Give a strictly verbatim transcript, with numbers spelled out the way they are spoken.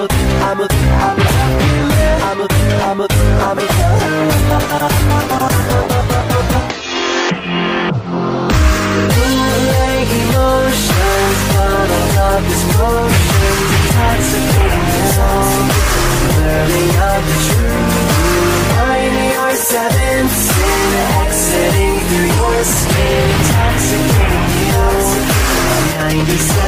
a, I'm a, I'm a happy man. I'm a, I'm a, I'm a bootleg emotions, but all of this motion intoxicating the zone, blurring out the truth. Ninety-or seven sin, exiting through your skin, intoxicating you. Ninety-seven.